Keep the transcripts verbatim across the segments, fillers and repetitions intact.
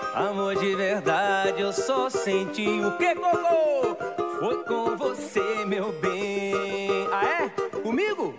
Amor de verdade, eu só senti o que, Cocô? Foi com você, meu bem. Ah, é? Comigo?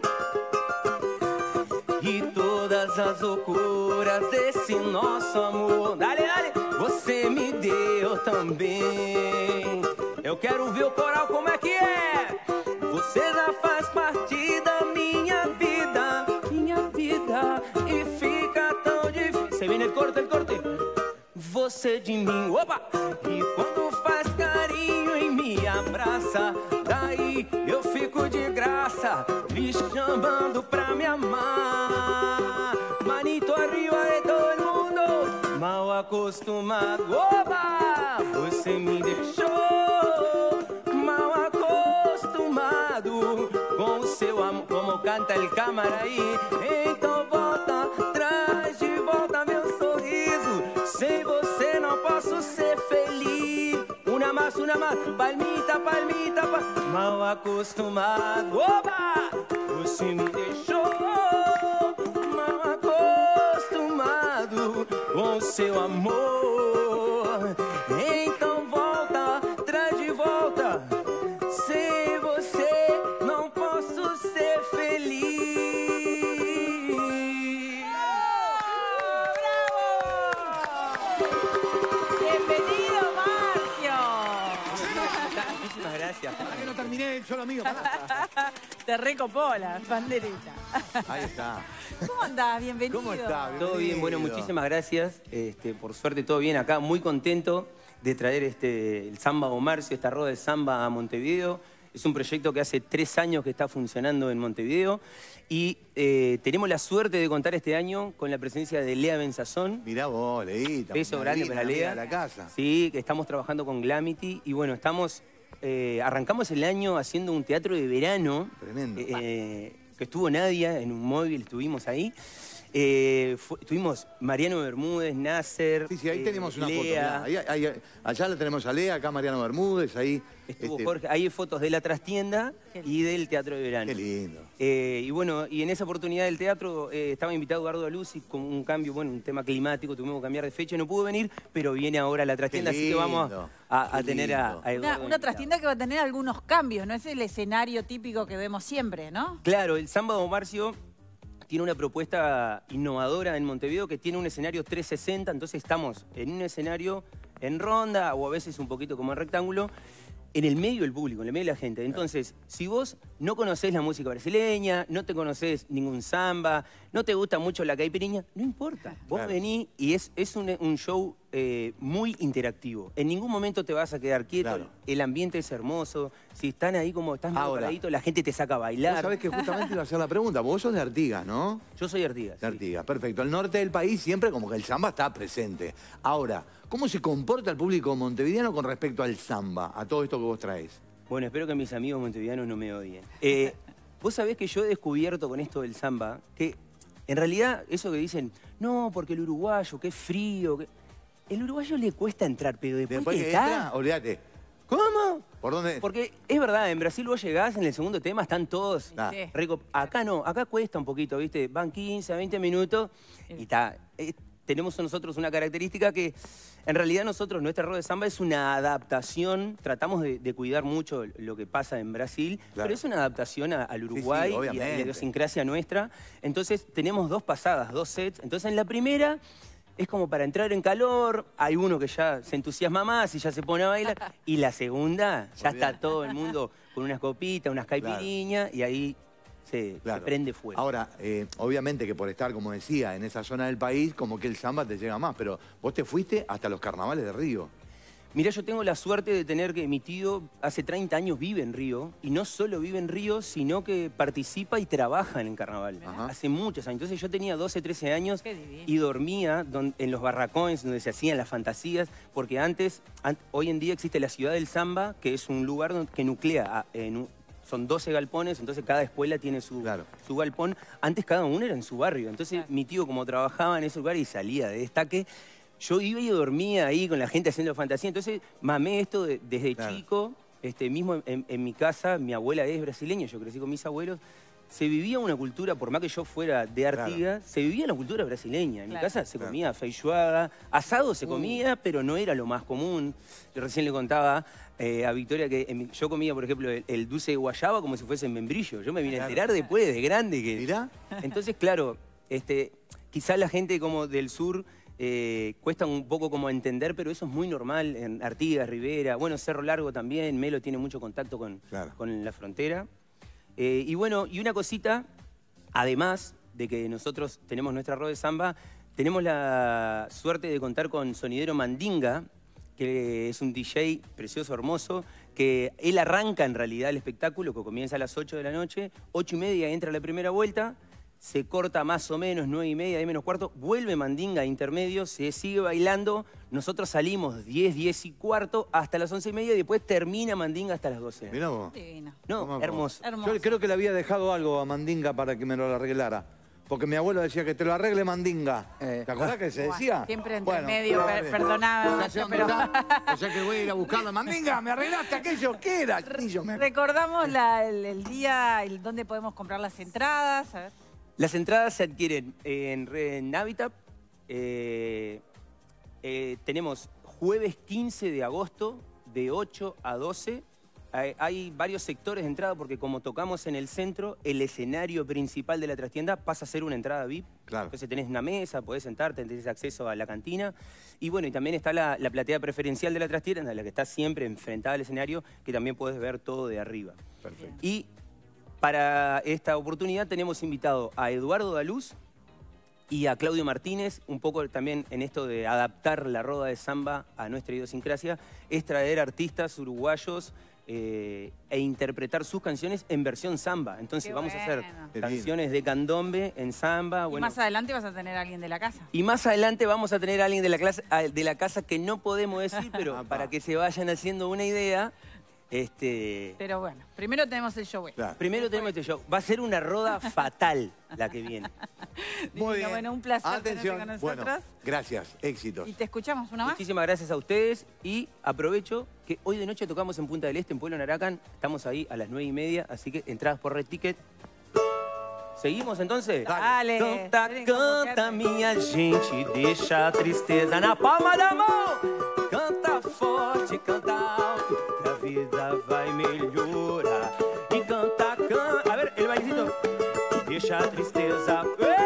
E todas as loucuras desse nosso amor, dale, dale, você me deu também. Eu quero ver o coral como é que é. Você já faz parte da minha vida, minha vida, e fica tão difícil. Se vem el corte, el corte. Você de mim, opa! E quando faz carinho e me abraça, daí eu fico de graça, lhe chamando pra me amar. Manito arriba de todo mundo, mal acostumado, opa! Você me deixou mal acostumado com o seu amor, como canta el cámara aí. Então volta, traz de volta meu sorriso. Sem você não posso ser feliz. Uma mais, uma mais, palmita, palmita, pa... mal acostumado. Oba! Você me deixou mal acostumado com o seu amor. Então volta, traz de volta. Sem você não posso ser feliz. ¡Bienvenido, Marcio! Muchísimas gracias. Para que no terminé yo lo mío. Pará. Te recopó la banderita. Ahí está. ¿Cómo andás? Bienvenido. ¿Cómo está? Todo bien, bueno, muchísimas gracias. Este, por suerte todo bien acá, muy contento de traer este, el Samba o Marcio, esta roda de samba a Montevideo. Es un proyecto que hace tres años que está funcionando en Montevideo y eh, tenemos la suerte de contar este año con la presencia de Lea Benzazón. Mirá vos, Leíta. Beso grande para Lea. La casa. Sí, que estamos trabajando con Glamity y bueno, estamos, eh, arrancamos el año haciendo un teatro de verano. Tremendo. Eh, que estuvo Nadia en un móvil, estuvimos ahí. Eh, fue, tuvimos Mariano Bermúdez, Nasser. Sí, sí, ahí eh, tenemos una Lea. foto. Mirá, ahí, ahí, allá la tenemos a Lea, acá Mariano Bermúdez, ahí. Estuvo este, Jorge, hay fotos de la trastienda y del teatro de verano. Qué lindo. Eh, y bueno, y en esa oportunidad del teatro eh, estaba invitado Eduardo Aluz y con un cambio, bueno, un tema climático, tuvimos que cambiar de fecha y no pudo venir, pero viene ahora la trastienda, así que vamos a, a tener a, a Eduardo. Una, una trastienda que va a tener algunos cambios, no es el escenario típico que vemos siempre, ¿no? Claro, el Samba Don Marcio tiene una propuesta innovadora en Montevideo que tiene un escenario trescientos sesenta, entonces estamos en un escenario en ronda o a veces un poquito como en rectángulo, en el medio del público, en el medio de la gente. Entonces, si vos no conocés la música brasileña, no te conocés ningún samba, no te gusta mucho la caipirinha, no importa. Vos Claro. venís y es, es un, un show eh, muy interactivo. En ningún momento te vas a quedar quieto, Claro. el ambiente es hermoso. Si están ahí como estás medio Ahora, paradito, la gente te saca a bailar. Vos sabés que justamente iba a hacer la pregunta. Vos sos de Artigas, ¿no? Yo soy Artigas. De sí. Artigas, perfecto. Al norte del país siempre como que el samba está presente. Ahora, ¿cómo se comporta el público montevideano con respecto al samba, a todo esto que vos traes? Bueno, espero que mis amigos montevideanos no me odien. Eh, vos sabés que yo he descubierto con esto del samba que en realidad eso que dicen, no, porque el uruguayo, qué frío, que... el uruguayo le cuesta entrar, pero después, Después que que está... entra, olvídate. ¿Cómo? ¿Por dónde? Porque es verdad, en Brasil vos llegás, en el segundo tema están todos... Ah. Sí. rico. Acá no, acá cuesta un poquito, ¿viste? Van quince, veinte minutos y está... eh, tenemos nosotros una característica que en realidad nosotros, nuestra roda de samba es una adaptación, tratamos de, de cuidar mucho lo que pasa en Brasil, Claro. pero es una adaptación a- al Uruguay y a la obviamente. idiosincrasia nuestra. Entonces tenemos dos pasadas, dos sets. Entonces en la primera es como para entrar en calor, hay uno que ya se entusiasma más y ya se pone a bailar, y la segunda ya está Olvidate. todo el mundo con unas copitas, unas caipiriñas, y ahí se, Claro. se prende fuego. Ahora, eh, obviamente que por estar, como decía, en esa zona del país, como que el samba te llega más, pero vos te fuiste hasta los carnavales de Río. Mirá, yo tengo la suerte de tener que mi tío hace treinta años vive en Río, y no solo vive en Río, sino que participa y trabaja en el carnaval. Ajá. Hace muchos años. Entonces yo tenía doce, trece años Qué divino. y dormía don- en los barracones donde se hacían las fantasías, porque antes, an- hoy en día existe la Ciudad del Samba, que es un lugar donde- que nuclea, a- en un- son doce galpones, entonces cada escuela tiene su, Claro. su galpón. Antes cada uno era en su barrio. Entonces Claro. mi tío, como trabajaba en ese lugar y salía de destaque, yo iba y dormía ahí con la gente haciendo fantasía. Entonces mamé esto de- desde Claro. chico. Este, mismo en, en mi casa, mi abuela es brasileña, yo crecí con mis abuelos. se vivía una cultura, por más que yo fuera de Artigas, claro. se vivía la cultura brasileña. En claro. mi casa se claro. comía feijoada, asado se comía, uh. pero no era lo más común. Yo recién le contaba eh, a Victoria que en mi, yo comía, por ejemplo, el, el dulce de guayaba como si fuese membrillo. Yo me vine claro. a enterar después, de grande. Que... ¿Mirá? Entonces, claro, este, quizás la gente como del sur eh, cuesta un poco como entender, pero eso es muy normal en Artigas, Rivera, bueno, Cerro Largo también, Melo tiene mucho contacto con, claro. con la frontera. Eh, y bueno, y una cosita, además de que nosotros tenemos nuestra roda de samba, tenemos la suerte de contar con Sonidero Mandinga, que es un D J precioso, hermoso, que él arranca en realidad el espectáculo, que comienza a las ocho de la noche, ocho y media entra la primera vuelta, se corta más o menos, nueve y media, diez menos cuarto, vuelve Mandinga a intermedio, se sigue bailando, nosotros salimos diez, diez y cuarto hasta las once y media y después termina Mandinga hasta las doce. Mirá vos. Divino. No, hermoso. hermoso. Yo creo que le había dejado algo a Mandinga para que me lo arreglara. Porque mi abuelo decía que te lo arregle Mandinga. Eh. ¿Te acordás que se decía? Bueno, siempre entre bueno, medio, per perdonaba. Ya pero... O sea que voy a ir a buscar la Mandinga, me arreglaste aquello que era. Me... Recordamos la, el, el día, el, dónde podemos comprar las entradas. A ver. Las entradas se adquieren en, en Habitat. Eh, eh, tenemos jueves quince de agosto de ocho a doce. Hay, hay varios sectores de entrada porque como tocamos en el centro, el escenario principal de la trastienda pasa a ser una entrada V I P. Claro. Entonces tenés una mesa, podés sentarte, tenés acceso a la cantina. Y bueno, y también está la, la platea preferencial de la trastienda, la que está siempre enfrentada al escenario, que también podés ver todo de arriba. Perfecto. Y para esta oportunidad tenemos invitado a Eduardo Daluz y a Claudio Martínez, un poco también en esto de adaptar la roda de samba a nuestra idiosincrasia, es traer artistas uruguayos eh, e interpretar sus canciones en versión samba. Entonces Qué vamos bueno. a hacer canciones de candombe en samba. Y bueno, más adelante vas a tener a alguien de la casa. Y más adelante vamos a tener a alguien de la, clase, de la casa que no podemos decir, pero para que se vayan haciendo una idea. Este... Pero bueno, primero tenemos el show. Claro. Primero tenemos este show. Va a ser una roda fatal la que viene. Muy bien. Bueno, un placer Atención. tenerte con nosotros. Bueno, gracias, éxitos. Y te escuchamos una más. Muchísimas gracias a ustedes y aprovecho que hoy de noche tocamos en Punta del Este, en Pueblo Naracan. Estamos ahí a las nueve y media, así que entradas por Red Ticket. ¿Seguimos entonces? Dale. Canta, canta, minha gente, deixa a tristeza na palma da mão. Canta forte, canta alto, que a vida vai melhorar. E canta, canta. A ver, el bailecito. Deixa a tristeza.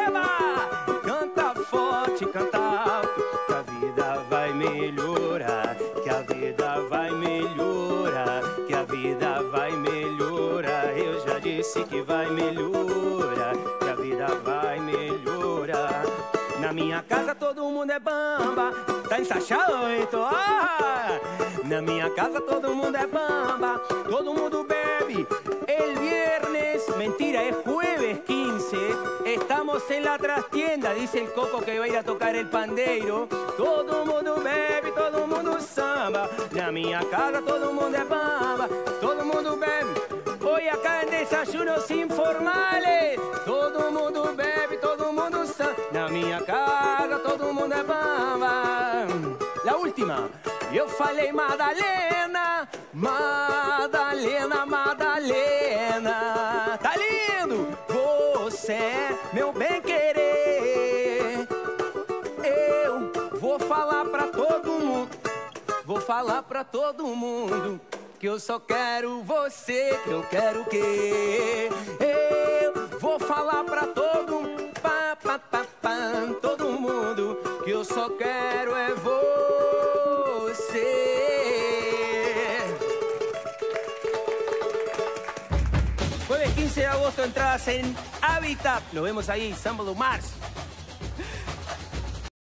Eba! Canta forte, canta alto, que a vida vai melhorar. Que a vida vai melhorar. Que a vida vai melhorar. Eu já disse que vai melhorar. Que a vida vai melhorar. Na minha casa todo mundo é bamba. Tá ensachado, então? Ah! Na minha casa todo mundo é bamba. Todo mundo bebe. El viernes, mentira, es jueves quince. Estamos en la trastienda. Dice el Coco que va a ir a tocar el pandeiro. Todo mundo bebe, todo mundo samba. Na minha casa todo mundo é bamba. Todo mundo bebe. Hoy acá en Desayunos Informales. Todo mundo bebe, todo mundo samba. Na minha casa todo mundo é bamba. La última. Eu falei Madalena, Madalena, Madalena. Tá lindo! Você é meu bem-querer. Eu vou falar pra todo mundo, vou falar pra todo mundo que eu só quero você, que eu quero o quê? Eu vou falar pra todo mundo, pá, pá, pá, pá, todo mundo que eu só quero é você. Jueves quince de agosto, entradas en Habitat. Nos vemos ahí, Sábado Mars.